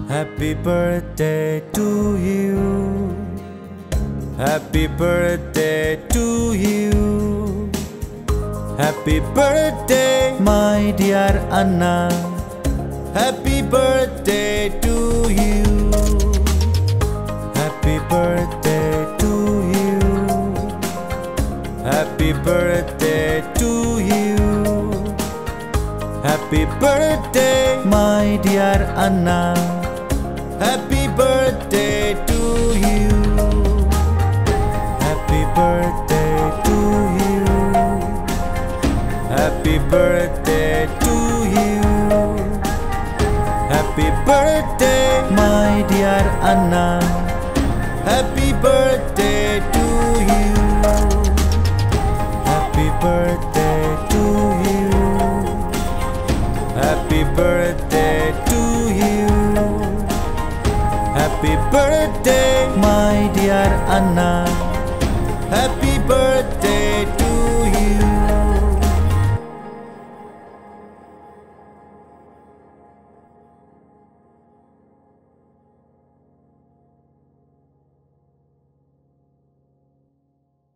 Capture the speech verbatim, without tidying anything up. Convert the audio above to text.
Happy birthday to you. Happy birthday to you. Happy birthday, my dear Anna. Happy birthday to you. Happy birthday to you. Happy birthday to you. Happy birthday, my dear Anna. Happy birthday to you. Happy birthday to you. Happy birthday to you. Happy birthday, my dear Anna. Happy birthday to you. Happy birthday to you. Happy birthday to you. Happy birthday, my dear Anna.